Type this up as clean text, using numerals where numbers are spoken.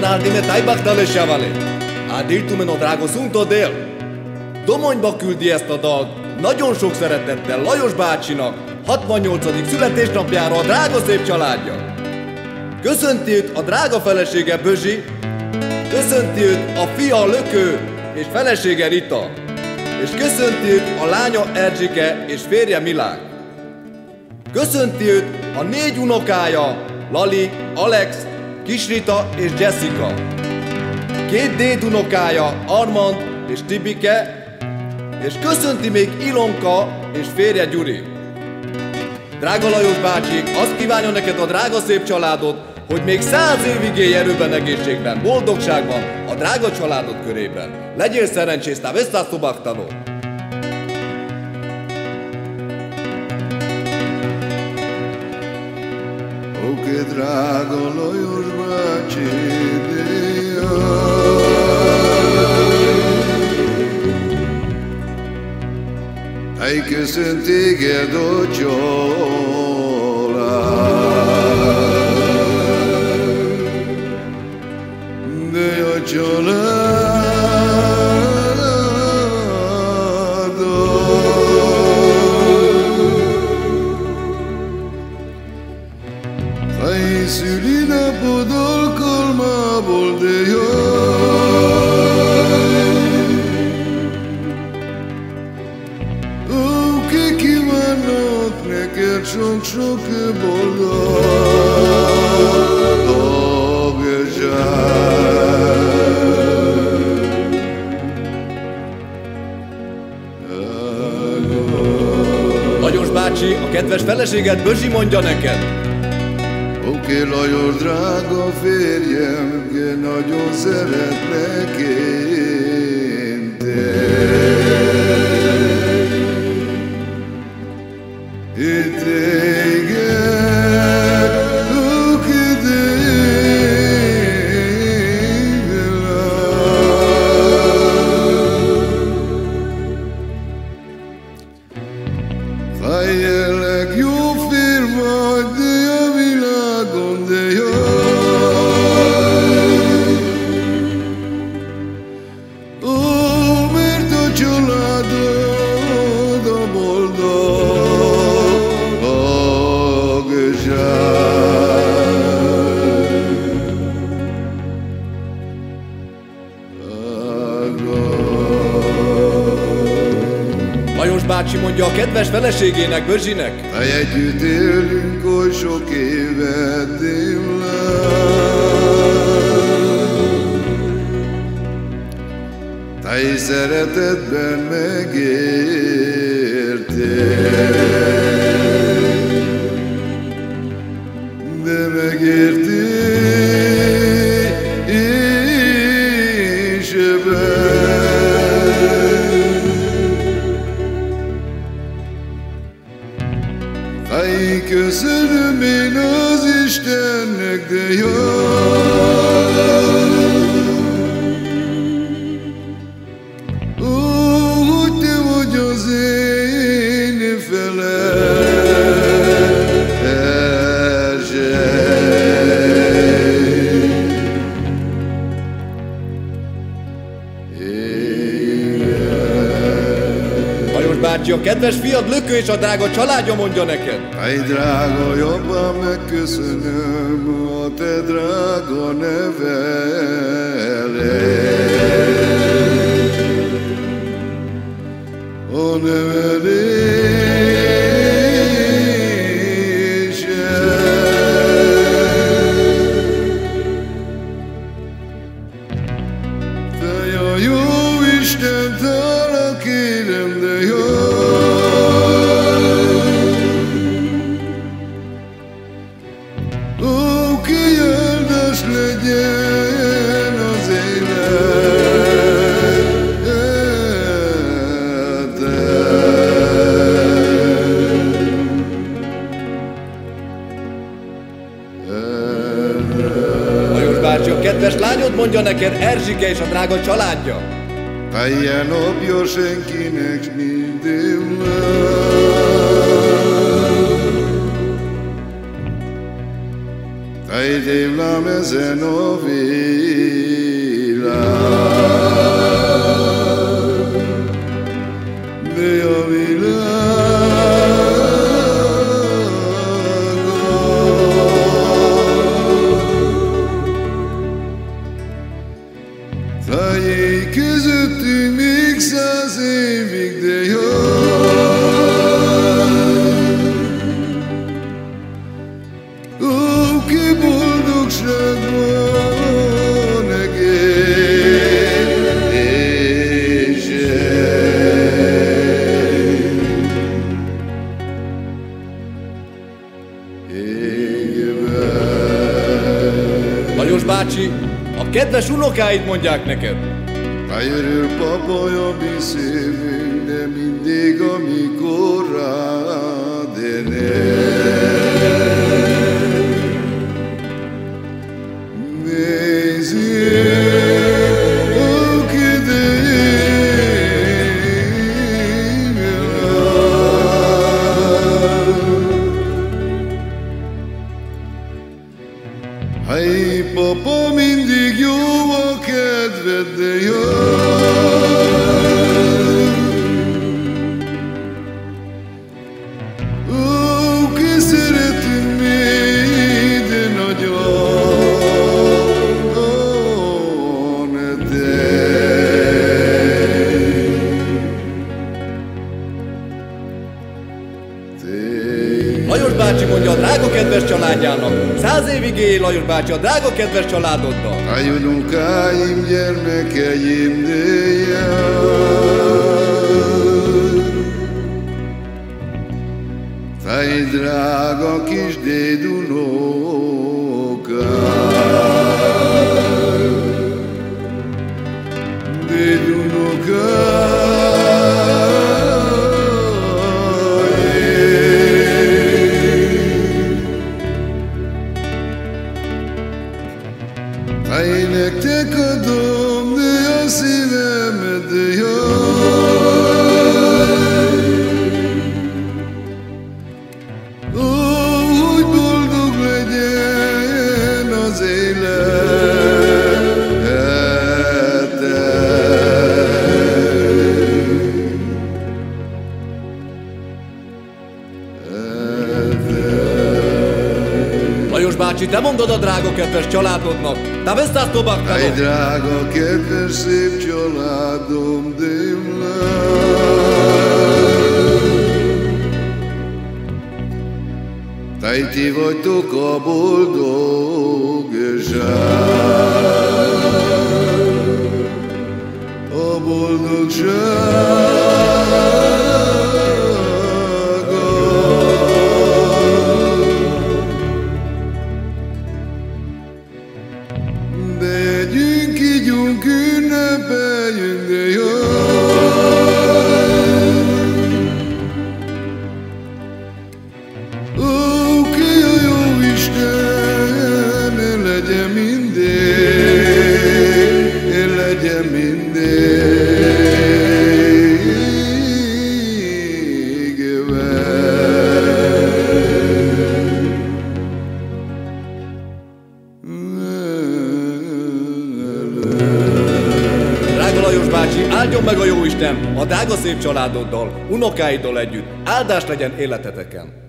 Ardime Tajbaktale Savale. Adiltumen a drága Szuntodél. Domonyba küldi ezt a dalt nagyon sok szeretettel Lajos bácsinak 68. születésnapjára a drága szép családja. Köszönti őt a drága felesége Bözsi, köszönti őt a fia Lökő és felesége Rita, és köszönti őt a lánya Erzsike és férje Milák. Köszönti őt a 4 unokája, Lali, Alex, Kis Rita és Jessica. 2 dédunokája, Armand és Tibike, és köszönti még Ilonka és férje Gyuri. Drága Lajos bácsi, azt kívánja neked a drága szép családod, hogy még 100 évig élj erőben, egészségben, boldogságban, a drága családod körében. Legyél szerencsés, tá vesztásztobaktalo! Oké, drága Lajos bácsi, Hely köszönt téged a család, de a családod Hely szülinapod alkalmából, de neked sok-sok boldogság. Lajos bácsi, a kedves feleséged Bözsi mondja neked. Oké, Lajos drága férjem, nagyon szeretlek én Fejjelleg jó fér vagy, de a világon, de ó, mert a családod a Lajos bácsi mondja a kedves feleségének, Bözsinek. Hely együtt élünk oly sok évet, Hely szeretetben megértél, de megértél és Hely köszönöm én az Istennek, de hogy te vagy az én Lajos bácsi, a kedves fiad Lökő és a drága családja mondja neked. Hely drága jobban megköszönöm a te drága a Te a jó Isten, talán kérem, de Oké, áldás legyen az Lajos bácsi, a kedves lányod mondja neked, Erzsike és a drága családja. Ilyen napja senkinek minden. Hajdévlám ezen a világ, de a Tájék közöttünk még 100 évig, de jaj, ó, ki boldogságban Lajos bácsi, a kedves unokáid mondják neked. Rájörül papaja mi szívünk, de mindig amikor rád nézi, akit hey, papa, mindig jó a kedved, de ó, ki szeretünk még, de nagyon te. Lajos bácsi mondja a drága kedves családjának. 100 évig élj, Lajos bácsi, a drága kedves családoddal. A unokáim, gyermekeim, de Fej drága kis dédunokám, Fej nektek adom, de a szívemet, de ó, hogy boldog legyen az Lajos bácsi, te mondod a drága kedves családodnak. Te vesztál tovább, Aj, drága, kedves, szép családom, Taj, ti vagytok a boldogság, a boldogság. De gyünk, ígyunk, ünnepeljünk, de ó, ki a jó Isten, legyen mindig, legyen mindig Drága Lajos bácsi, áldjon meg a jóisten a drága szép családoddal, unokáiddal együtt. Áldás legyen életeteken!